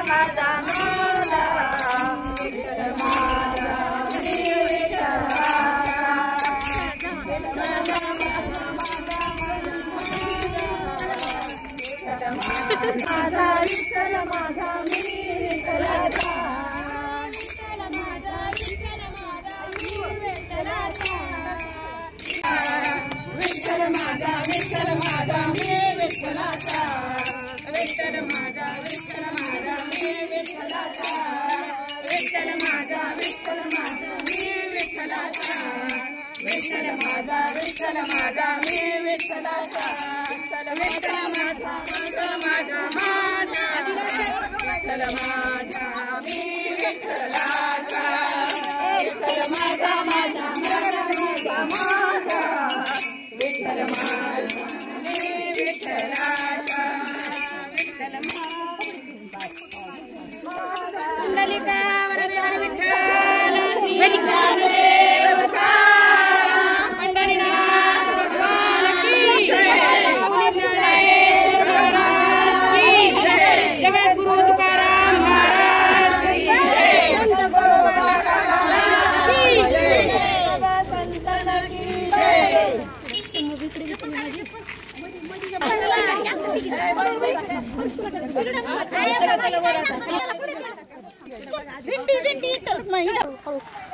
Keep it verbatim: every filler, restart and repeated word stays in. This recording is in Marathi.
माझा माझा विठ्ठल माझा मी विठ्ठलाचा माझा विठ्ठल माझा मी विठ्ठलाचा विठ्ठल माझा विठ्ठल माझा मी विठ्ठलाचा विठ्ठल माझा विठ्ठल माझा मी विठ्ठलाचा विठ्ठल माझा विठ्ठल माझा मी विठ्ठलाचा विठ्ठल माझा विठ्ठल माझा मी विठ्ठलाचा विठ्ठल माझा विठ्ठल माझा मी विठ्ठलाचा विठ्ठल विठ्ठल माझा विठ्ठल माझा माझा विठ्ठल माझा मी विठ्ठलाचा विठ्ठल माझा माझा माझा माझा विठ्ठल माझा मी विठ्ठलाचा विठ्ठल पुंडलिका वरदान विठ्ठल वेदिकादेव पंढरीनाथ भगवान की जय ज्ञानेश्वर महाराज की जय जगद्गुरु तुकाराम महाराज की जय संत गोपाळ महाराज की जय बाबा संतन की जय दिंडी दिंडी